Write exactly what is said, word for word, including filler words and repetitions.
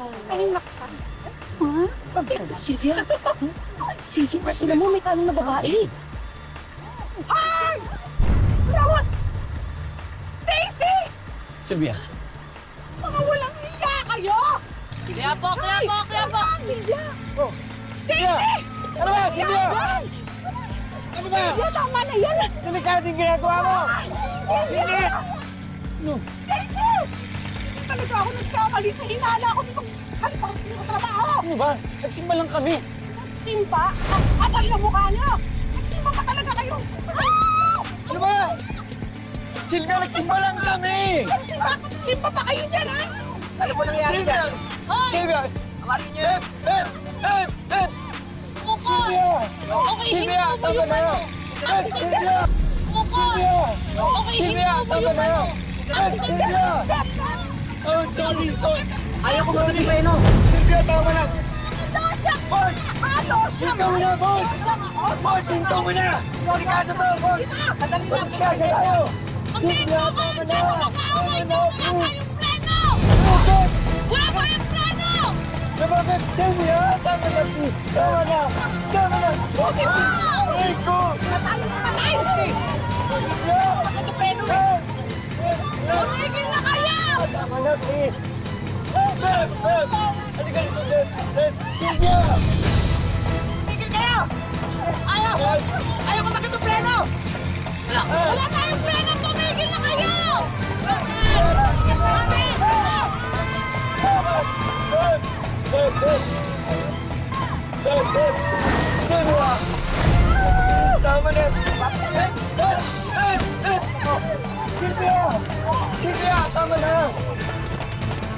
Ay, nakaka. Ha? Sylvia? Sylvia, sila mo may tanong na babae. Ay! Rawat! Daisy! Sylvia. Mga walang hiya kayo! Kaya po, kaya po, kaya po! Sylvia! Oh. Daisy! Ano ba, Sylvia? Ano ba? Sylvia, tama na yan! Delikado yung ginagawa mo! Sylvia! Ano? Daisy! Talaga ako nagkamali sa hinala ko nitong halipak ko trabaho! Ano ba? Nagsimba lang kami. Nagsimba? Ang kapal na mukha niyo! Nagsimba pa talaga kayo! Ah! Ano ba? Sylvia, nagsimba lang kami! Nagsimba? Nagsimba pa kayo dyan, ha? Ano po nangyari Sylvia! dyan? Hoy! Sylvia! Tawagin niyo! Hep! Hep! Hep! Hep! Muko! Sylvia! Okay, Sylvia! hindi mo Tama yung na ano! yun! Hep! Sylvia! Muko! Sylvia! Okay, hindi Sylvia! mo Tama yung na ano! yun! Hep! Sylvia! Oh, sorry! Sorry! Ayaw ko ba ni Peno? Sylvia, tama na! Lotion! Boss! Ano siya? Hinto mo na, boss! Boss, hinto mo na! Delikado to, boss! Madali lang Boss, kasi tayo! Magtento kayo dyan sa mag-aaway niyo! Wala tayong plano! Bakit? Wala tayong plano! Bakit? Sylvia, tama na, please! Tama na! Tama na! Bakit? Aray ko! Patay! Patay! Sylvia! Bakit yung Peno? Tumigil na kayo! Tama na, please! Beb! Beb! Halika rito, Beb! Beb! Sylvia! Tigil kayo! Ayaw! Ayaw ko bakit yung Peno! Wala, wala tayong plano! Tumigil na kayo! Beb!